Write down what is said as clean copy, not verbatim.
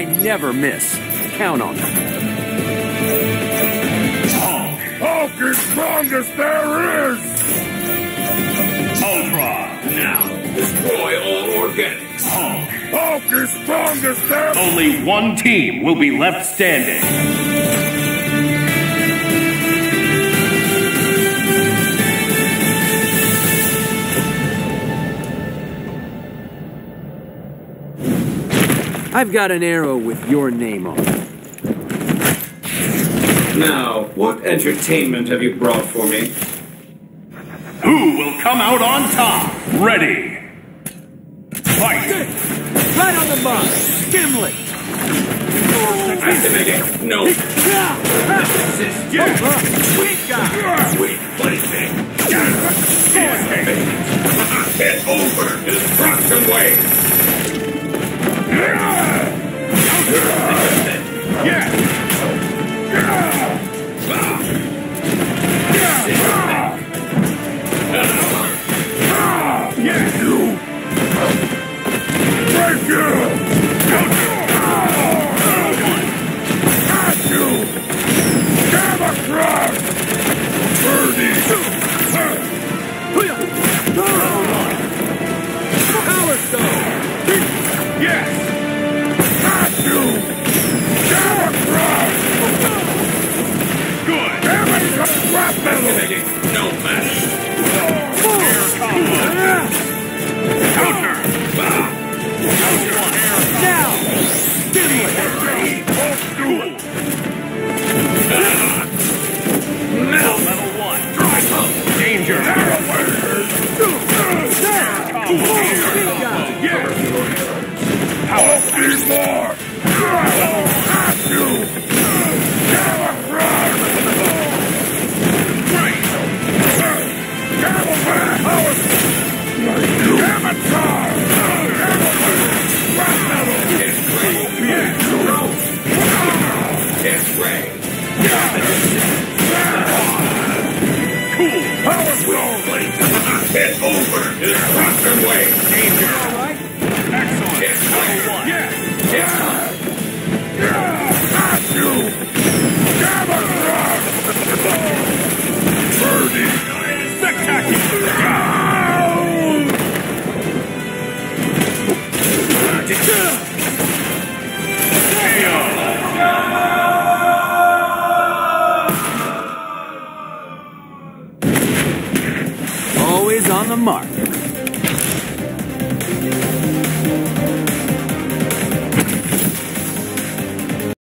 I never miss. Count on it. Hulk is strongest there is! Ultron, now. Destroy all organics. Hulk is strongest there! Only one team will be left standing. I've got an arrow with your name on it. Now, what entertainment have you brought for me? Who will come out on top? Ready. Fight! Right on the mark! Gimlet! Activating. No. Yes! Sweet placing. Get over. Destruction wave. Yes! Thank you! Got you! Camouflage! Birdie! Power Stone! Yes! Got you! Camouflage! Good! Activating. No match. Air combo. Counter! Now! Gimlet! Cool! Level 1. Danger! Yes! Power! Need more! Got you! Camouflage! Right! Camouflage! Power! Camouflage! It's Ray. Cool! Power flow! Get over. Destruction wave. Danger! All right? Excellent! It's Level Ray. 1. Yes! It's Got you! Camouflage! Birdie! Spectacular! Always on the mark.